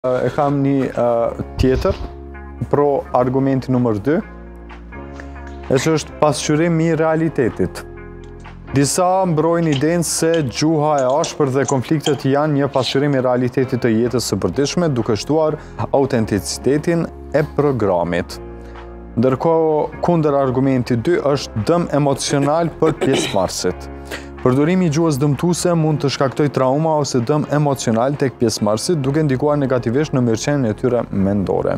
E kam një tjetër, pro argumenti numër 2, e që është pasqyrimi i realitetit. Disa mbrojnë idenë se gjuha e ashpër dhe konfliktet janë një pasqyrim i realitetit të jetës së përditshme, duke shtuar autenticitetin e programit. Ndërkohë, kundër argumenti 2 është dëm emocional për pjesëmarrësit. Përdorimi i gjuhës dëmtuese mund të shkaktoj trauma ose dëm emocional tek pjesëmarrësit, duke ndikuar negativisht në mirëqenien e tyre mendore.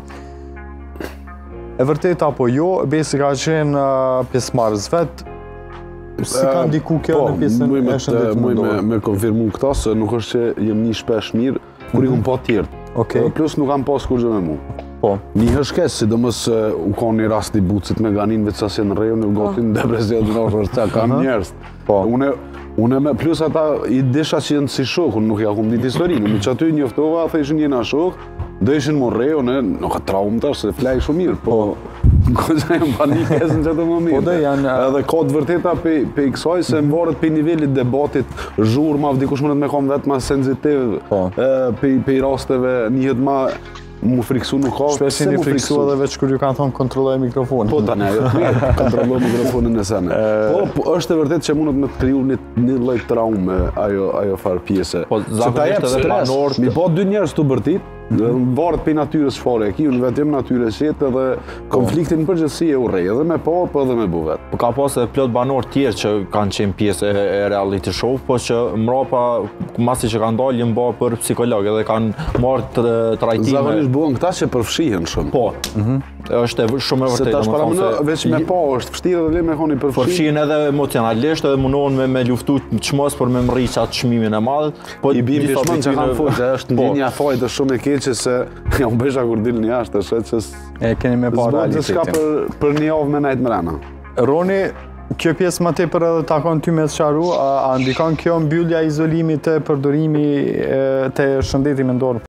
E vërtet apo jo, besi ka qenë pjesëmarrës vet, si ka ndiku kjo në pjesën e shëndetit mendor? Me konfirmu këta, se nuk është që jem një shpesh mirë, kur i kom pa tjertë. Plus nuk kam pas kur gjë me mu. Një hëshkes, sidomos u ka një rast i bucit me ganin veç sasje në rejon, u gotin depresion të nështë që kam njerës. Plus ata i desha që jenë si shok, unë nuk ja kom ditë historinë, me që aty njoftova, ata ishin njena shok, do ishin më rejon, nuk ka traumë tash, se flaj shumë mirë, po kësa jam panikes në qëtë moment. Edhe ka të vërteta pe i kësaj, se më varet pe nivellit debatit, zhurma, dikush mënet me kam vetë ma senzitiv, pe i rasteve njëhet ma mu friksu nuk ka. Shpesh një friksu edhe veç kur ju kanë thonë kontrolloj mikrofonin. Po tani, kontrolloj mikrofonin e sene. Po është e vërtet që mundet me të kriju një lloj traume ajo farë pjese. Po zakonisht edhe banorët. Mi po dy njerëz të bërtit, varet për natyrës çfarë e ki, unë vetë jem natyrës jetë edhe konfliktin në përgjithësi e urrej, edhe me pa, po edhe me bu vetë. Po ka pas edhe plot banorë tjerë që kanë qenë pjesë e reality show, po që mrapa, masi që kanë dalë, jënë ba për psikolog, edhe kanë marrë trajtime. Zakonisht buon këta që përfshihen shumë. Po, është shumë e vërtetë. Se tash para më veç me pa është vështirë edhe me honi përfshihen. Përfshihen edhe emocionalisht, edhe mundohen me luftu çmos për me mrri qatë çmimin e madh. Po i bim pishmon që kanë fuqë, është ndjenja fajtë shumë e keqe se jam besha kur dilën jashtë, është që e keni me pa realitetin. S'ka për një javë me najt mrena. Roni, kjo pjesë më tepër edhe takon ty me të sqaru, a ndikon kjo mbyllja e izolimit të përdorimi të shëndetit mendor?